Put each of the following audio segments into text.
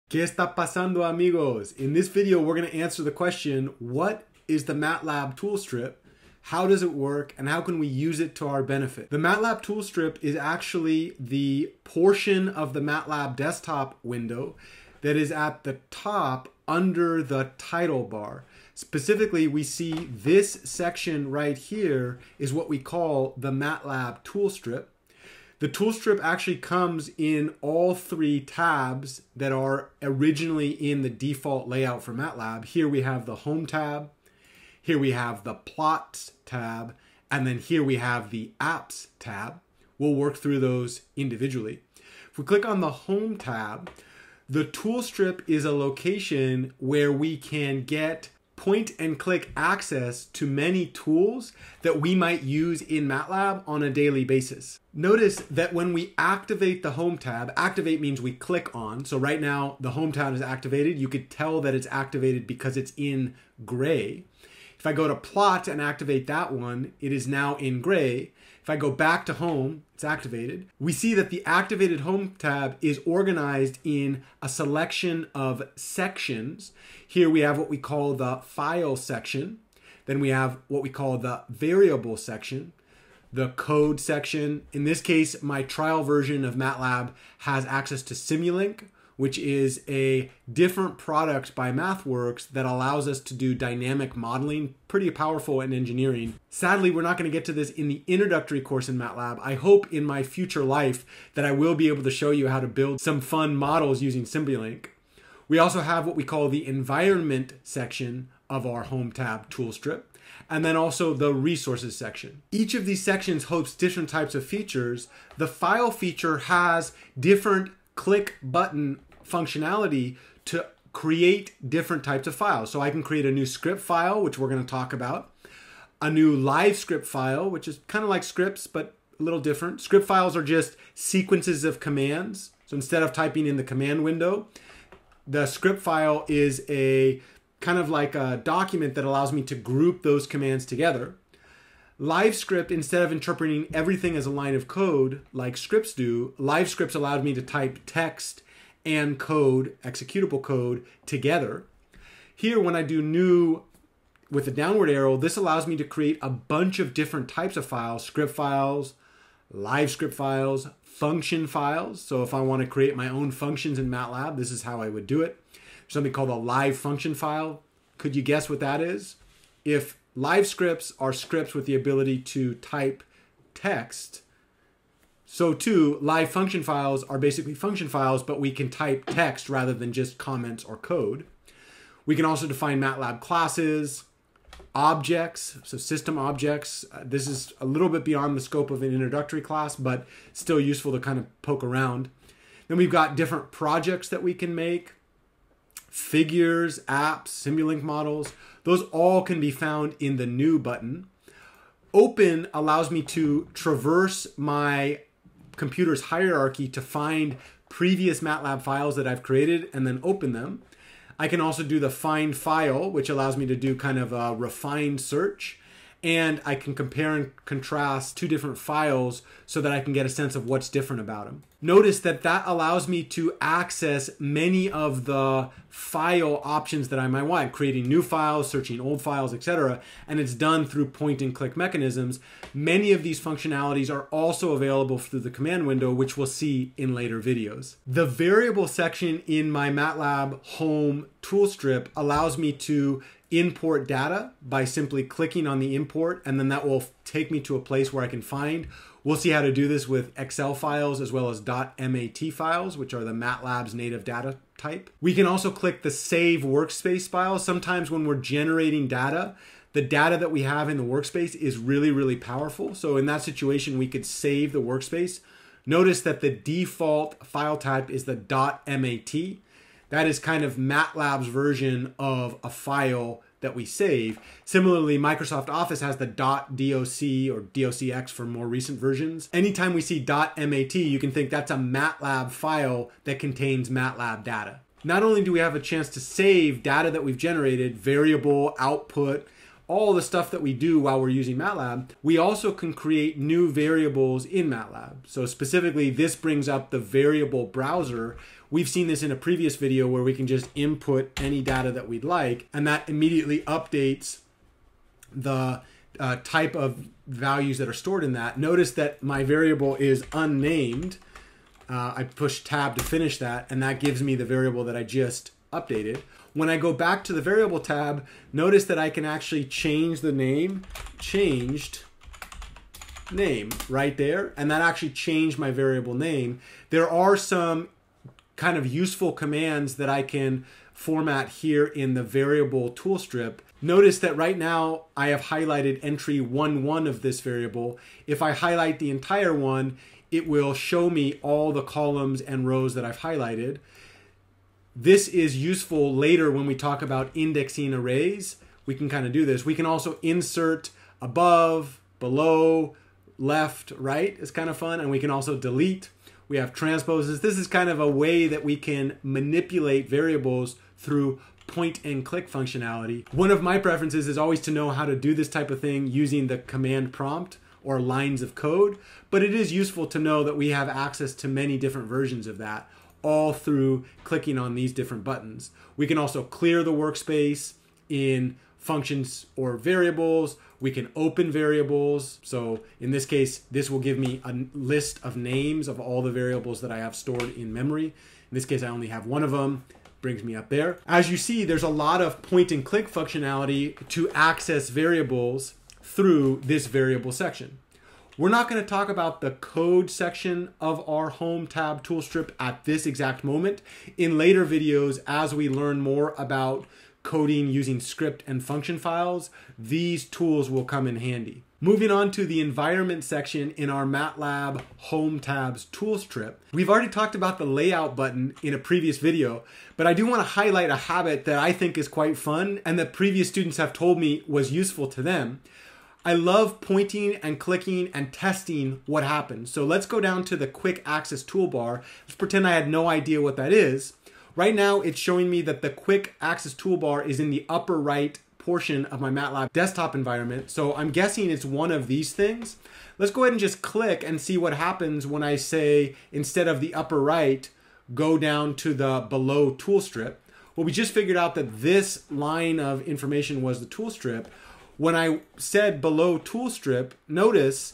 ¿Qué está pasando, amigos? In this video, we're going to answer the question, what is the MATLAB toolstrip? How does it work? And how can we use it to our benefit? The MATLAB toolstrip is actually the portion of the MATLAB desktop window that is at the top under the title bar. Specifically, we see this section right here is what we call the MATLAB toolstrip. The toolstrip actually comes in all three tabs that are originally in the default layout for MATLAB. Here we have the Home tab, here we have the Plots tab, and then here we have the Apps tab. We'll work through those individually. If we click on the Home tab, the toolstrip is a location where we can get point and click access to many tools that we might use in MATLAB on a daily basis. Notice that when we activate the Home tab, activate means we click on. So right now the Home tab is activated. You could tell that it's activated because it's in gray. If I go to Plot and activate that one, it is now in gray. If I go back to Home, it's activated. We see that the activated Home tab is organized in a selection of sections. Here we have what we call the File section. Then we have what we call the Variable section, the Code section. In this case, my trial version of MATLAB has access to Simulink, which is a different product by MathWorks that allows us to do dynamic modeling, pretty powerful in engineering. Sadly, we're not going to get to this in the introductory course in MATLAB. I hope in my future life that I will be able to show you how to build some fun models using Simulink. We also have what we call the Environment section of our Home tab toolstrip, and then also the Resources section. Each of these sections hosts different types of features. The File feature has different click button functionality to create different types of files. So I can create a new script file, which we're going to talk about, a new live script file, which is kind of like scripts, but a little different. Script files are just sequences of commands. So instead of typing in the command window, the script file is a kind of like a document that allows me to group those commands together. LiveScript, instead of interpreting everything as a line of code like scripts do, LiveScript allowed me to type text and code, executable code, together. Here, when I do new with the downward arrow, this allows me to create a bunch of different types of files, script files, LiveScript files, function files. So if I want to create my own functions in MATLAB, this is how I would do it. There's something called a live function file. Could you guess what that is? If live scripts are scripts with the ability to type text, so too, live function files are basically function files, but we can type text rather than just comments or code. We can also define MATLAB classes, objects, so system objects. This is a little bit beyond the scope of an introductory class, but still useful to kind of poke around. Then we've got different projects that we can make, figures, apps, Simulink models. Those all can be found in the New button. Open allows me to traverse my computer's hierarchy to find previous MATLAB files that I've created and then open them. I can also do the Find File, which allows me to do kind of a refined search. And I can compare and contrast two different files so that I can get a sense of what's different about them. Notice that that allows me to access many of the file options that I might want, creating new files, searching old files, etc. And it's done through point and click mechanisms. Many of these functionalities are also available through the command window, which we'll see in later videos. The variable section in my MATLAB Home toolstrip allows me to import data by simply clicking on the import, and then that will take me to a place where I can find. We'll see how to do this with Excel files as well as .mat files, which are the MATLAB's native data type. We can also click the Save Workspace file. Sometimes when we're generating data, the data that we have in the workspace is really, really powerful. So in that situation, we could save the workspace. Notice that the default file type is the .mat. That is kind of MATLAB's version of a file that we save. Similarly, Microsoft Office has the .doc or docx for more recent versions. Anytime we see .mat, you can think that's a MATLAB file that contains MATLAB data. Not only do we have a chance to save data that we've generated, variable, output, all the stuff that we do while we're using MATLAB, we also can create new variables in MATLAB. So specifically, this brings up the variable browser we've seen this in a previous video where we can just input any data that we'd like, and that immediately updates the type of values that are stored in that. Notice that my variable is unnamed. I push tab to finish that, and that gives me the variable that I just updated. When I go back to the variable tab, notice that I can actually change the name, changed name right there, and that actually changed my variable name. There are some kind of useful commands that I can format here in the variable tool strip. Notice that right now I have highlighted entry 1.1 of this variable. If I highlight the entire one, it will show me all the columns and rows that I've highlighted. This is useful later when we talk about indexing arrays. We can kind of do this. We can also insert above, below, left, right. It's kind of fun. And we can also delete. We have transposes. This is kind of a way that we can manipulate variables through point and click functionality. One of my preferences is always to know how to do this type of thing using the command prompt or lines of code, but it is useful to know that we have access to many different versions of that, all through clicking on these different buttons. We can also clear the workspace in functions or variables. We can open variables. So in this case, this will give me a list of names of all the variables that I have stored in memory. In this case, I only have one of them. Brings me up there. As you see, there's a lot of point and click functionality to access variables through this variable section. We're not going to talk about the code section of our Home tab tool strip at this exact moment. In later videos, as we learn more about coding using script and function files, these tools will come in handy. Moving on to the environment section in our MATLAB Home tabs tool strip. We've already talked about the layout button in a previous video, but I do want to highlight a habit that I think is quite fun and that previous students have told me was useful to them. I love pointing and clicking and testing what happens. So let's go down to the quick access toolbar. Let's pretend I had no idea what that is. Right now it's showing me that the quick access toolbar is in the upper right portion of my MATLAB desktop environment. So I'm guessing it's one of these things. Let's go ahead and just click and see what happens when I say, instead of the upper right, go down to the below tool strip. Well, we just figured out that this line of information was the tool strip. When I said below tool strip, notice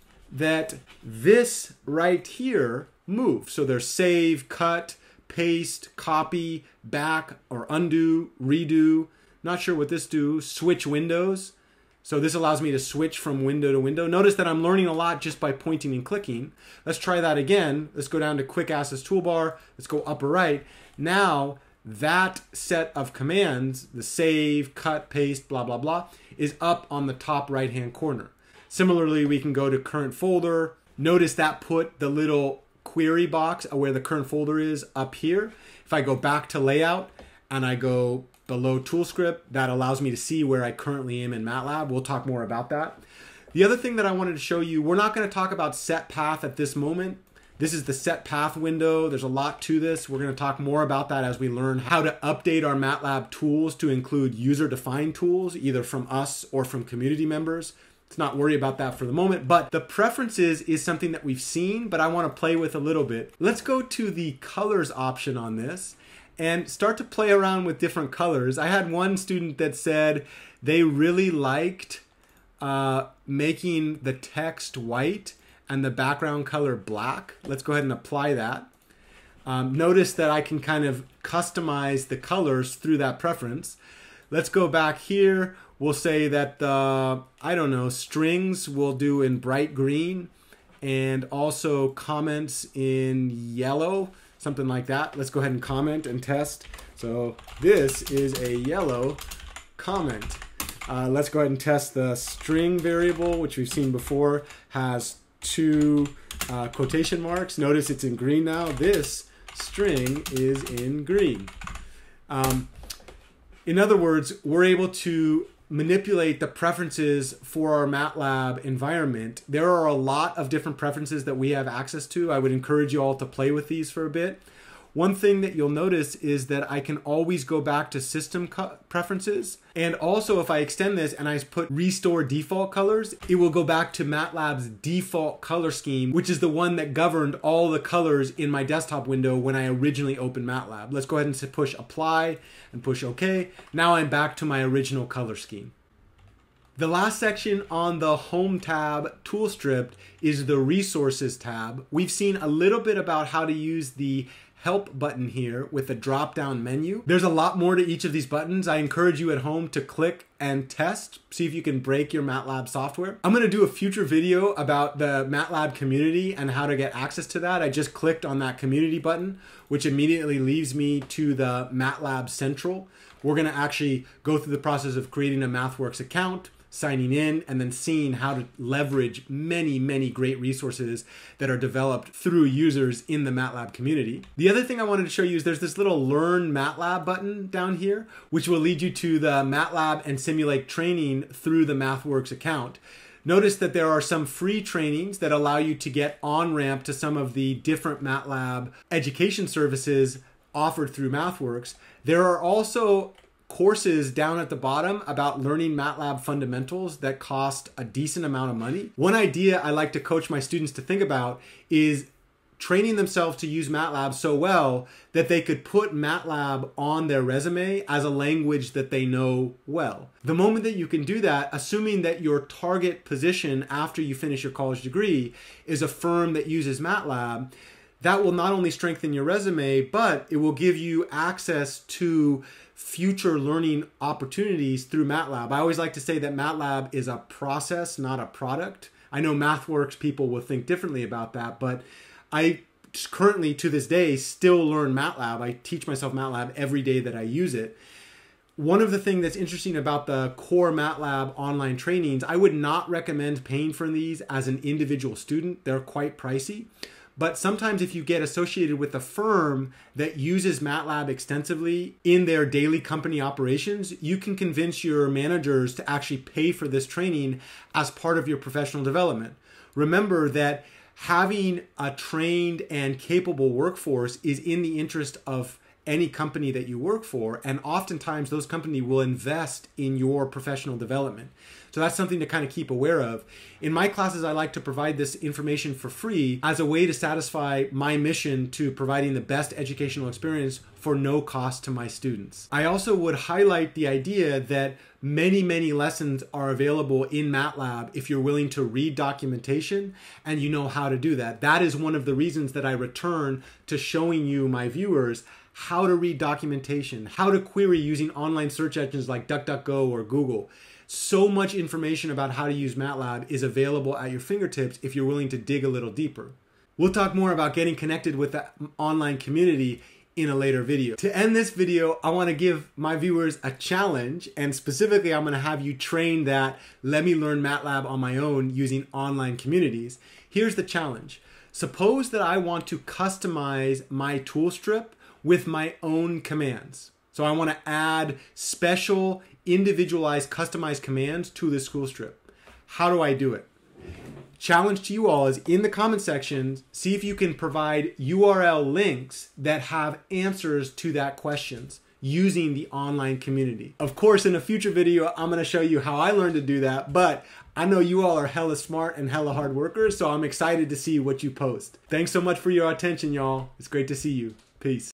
that this right here moved. So there's save, cut, paste, copy, back or undo, redo. Not sure what this do, switch windows. So this allows me to switch from window to window. Notice that I'm learning a lot just by pointing and clicking. Let's try that again. Let's go down to quick access toolbar. Let's go upper right. Now that set of commands, the save, cut, paste, blah, blah, blah, is up on the top right-hand corner. Similarly, we can go to current folder. Notice that put the little query box where the current folder is up here. If I go back to layout and I go below tool script, that allows me to see where I currently am in MATLAB. We'll talk more about that. The other thing that I wanted to show you, we're not going to talk about set path at this moment. This is the set path window. There's a lot to this. We're going to talk more about that as we learn how to update our MATLAB tools to include user-defined tools, either from us or from community members. Let's not worry about that for the moment, but the preferences is something that we've seen, but I want to play with a little bit. Let's go to the colors option on this and start to play around with different colors. I had one student that said they really liked making the text white and the background color black. Let's go ahead and apply that. Notice that I can kind of customize the colors through that preference. Let's go back here. We'll say that the, I don't know, strings we'll do in bright green and also comments in yellow, something like that. Let's go ahead and comment and test. So this is a yellow comment. Let's go ahead and test the string variable, which we've seen before, has two quotation marks. Notice it's in green now. This string is in green. In other words, we're able to manipulate the preferences for our MATLAB environment. There are a lot of different preferences that we have access to. I would encourage you all to play with these for a bit. One thing that you'll notice is that I can always go back to system preferences. And also if I extend this and I put restore default colors, it will go back to MATLAB's default color scheme, which is the one that governed all the colors in my desktop window when I originally opened MATLAB. Let's go ahead and push apply and push OK. Now I'm back to my original color scheme. The last section on the Home tab tool strip is the Resources tab. We've seen a little bit about how to use the Help button here with the drop-down menu. There's a lot more to each of these buttons. I encourage you at home to click and test, see if you can break your MATLAB software. I'm gonna do a future video about the MATLAB community and how to get access to that. I just clicked on that community button, which immediately leads me to the MATLAB Central. We're gonna actually go through the process of creating a MathWorks account, signing in, and then seeing how to leverage many, many great resources that are developed through users in the MATLAB community. The other thing I wanted to show you is there's this little Learn MATLAB button down here, which will lead you to the MATLAB and Simulink training through the MathWorks account. Notice that there are some free trainings that allow you to get on-ramp to some of the different MATLAB education services offered through MathWorks. There are also courses down at the bottom about learning MATLAB fundamentals that cost a decent amount of money. One idea I like to coach my students to think about is training themselves to use MATLAB so well that they could put MATLAB on their resume as a language that they know well. The moment that you can do that, assuming that your target position after you finish your college degree is a firm that uses MATLAB, that will not only strengthen your resume, but it will give you access to future learning opportunities through MATLAB. I always like to say that MATLAB is a process, not a product. I know MathWorks people will think differently about that, but I currently, to this day, still learn MATLAB. I teach myself MATLAB every day that I use it. One of the things that's interesting about the core MATLAB online trainings, I would not recommend paying for these as an individual student. They're quite pricey. But sometimes if you get associated with a firm that uses MATLAB extensively in their daily company operations, you can convince your managers to actually pay for this training as part of your professional development. Remember that having a trained and capable workforce is in the interest of any company that you work for, and oftentimes those companies will invest in your professional development. So that's something to kind of keep aware of. In my classes, I like to provide this information for free as a way to satisfy my mission to providing the best educational experience for no cost to my students. I also would highlight the idea that many, many lessons are available in MATLAB if you're willing to read documentation and you know how to do that. That is one of the reasons that I return to showing you, my viewers, how to read documentation, how to query using online search engines like DuckDuckGo or Google. So much information about how to use MATLAB is available at your fingertips if you're willing to dig a little deeper. We'll talk more about getting connected with the online community in a later video. To end this video, I want to give my viewers a challenge, and specifically I'm going to have you train that let me learn MATLAB on my own using online communities. Here's the challenge. Suppose that I want to customize my tool strip with my own commands. So I want to add special, individualized, customized commands to the tool strip. How do I do it? Challenge to you all is in the comment section, see if you can provide URL links that have answers to that questions using the online community. Of course, in a future video, I'm going to show you how I learned to do that, but I know you all are hella smart and hella hard workers, so I'm excited to see what you post. Thanks so much for your attention, y'all. It's great to see you. Peace.